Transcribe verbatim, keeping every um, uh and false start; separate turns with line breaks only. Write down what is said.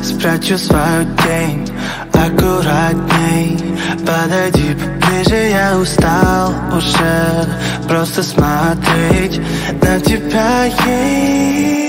спрячу свою тень аккуратней. Подойди поближе, я устал уже просто смотреть на тебя.